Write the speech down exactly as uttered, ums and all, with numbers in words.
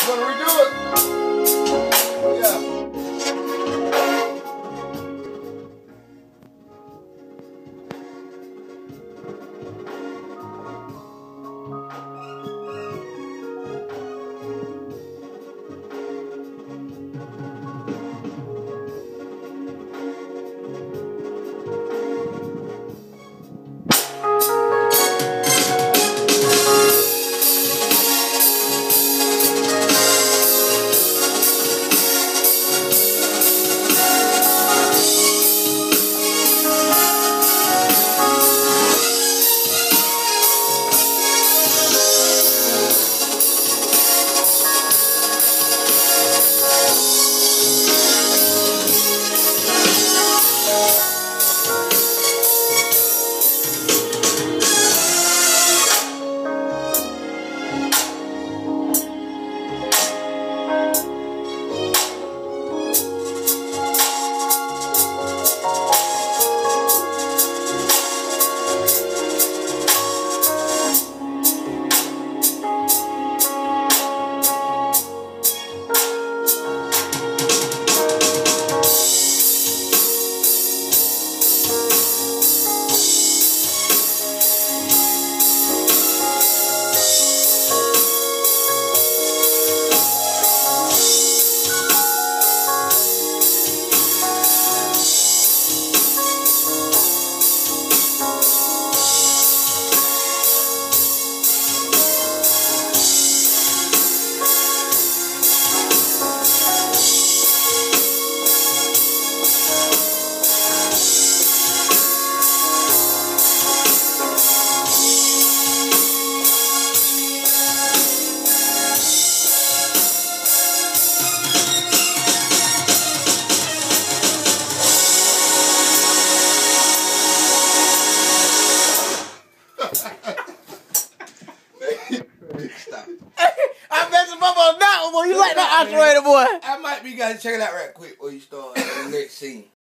gonna redo it. Yeah. Stop. I messed him up on that one, boy. You like that operator, boy? I might be, guys. Check it out right quick before you start the next scene.